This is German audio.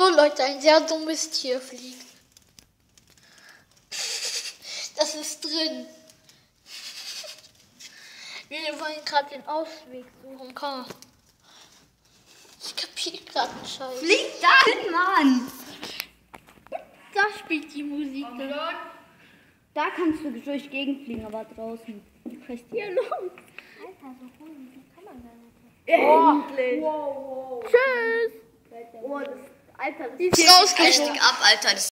So Leute, ein sehr dummes Tier fliegt. Das ist drin. Wir wollen gerade den Ausweg suchen. Komm. Ich kapiere gerade einen Scheiß. Flieg dahin, Mann! Da spielt die Musik. Da kannst du durch Gegend fliegen, aber draußen. Was ist hier los? Alter, so hohe Musik kann man gar nicht. Endlich! Tschüss. Oh, das, Alter, das Die ist rausgeflogen. Ab, Alter. Das